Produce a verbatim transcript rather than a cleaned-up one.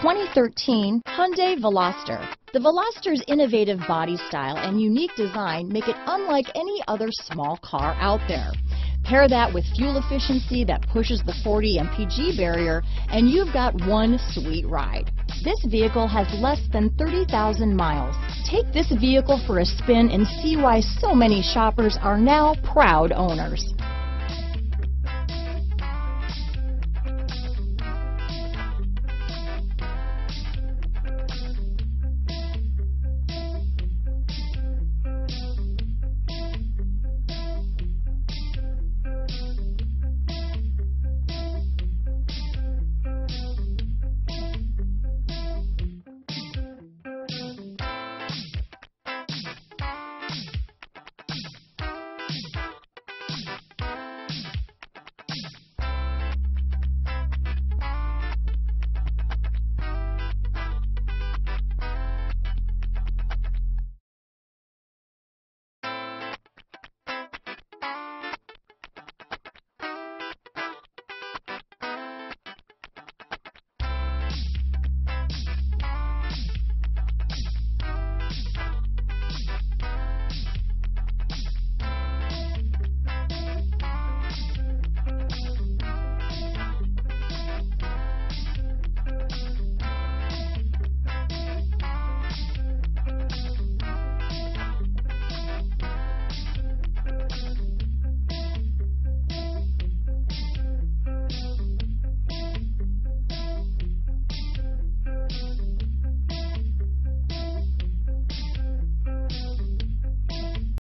twenty thirteen Hyundai Veloster. The Veloster's innovative body style and unique design make it unlike any other small car out there. Pair that with fuel efficiency that pushes the forty M P G barrier, and you've got one sweet ride. This vehicle has less than thirty thousand miles. Take this vehicle for a spin and see why so many shoppers are now proud owners.